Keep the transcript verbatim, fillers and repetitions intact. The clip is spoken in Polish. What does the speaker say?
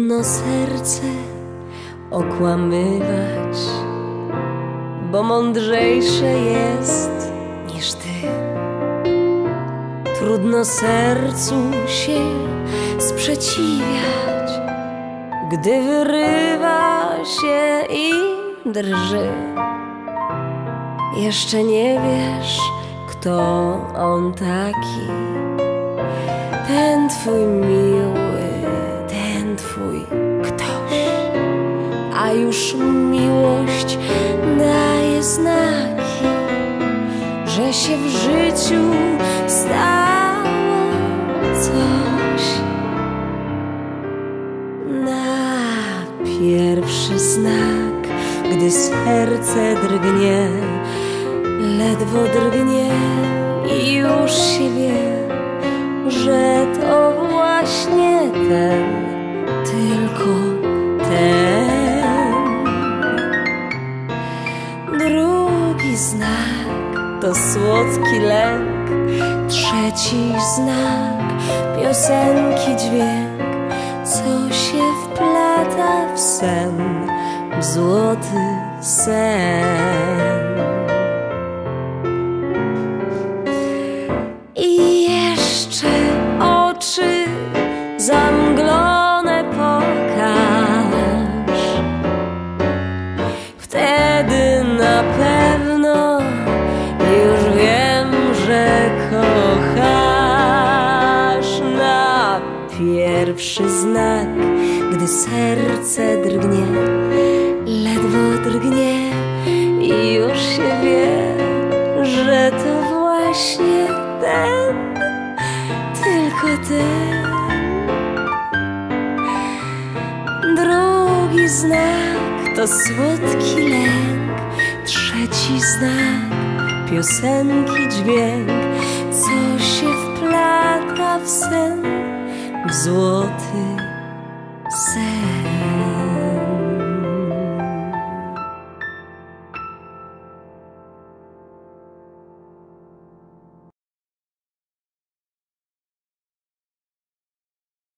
Trudno serce okłamywać, bo mądrzejsze jest niż ty. Trudno sercu się sprzeciwiać, gdy wyrywa się i drży. Jeszcze nie wiesz, kto on taki, ten twój miły, ten twój ktoś. A już miłość daje znaki, że się w życiu stało coś. Na pierwszy znak, gdy serce drgnie, ledwo drgnie i już się wie, że to właśnie ten, tylko ten. Drugi znak to słodki lęk, trzeci znak piosenki dźwięk, co się wplata w sen, w złoty sen. I jeszcze oczy zamglone pokaż, wtedy na pewno już wiem, że kochasz. Na pierwszy znak, gdy serce drgnie, ledwo drgnie i już się wie, że to właśnie ten, tylko ten. Drugi znak to słodki lęk, trzeci znak piosenki dźwięk, co się wplata w sen, w złoty sen.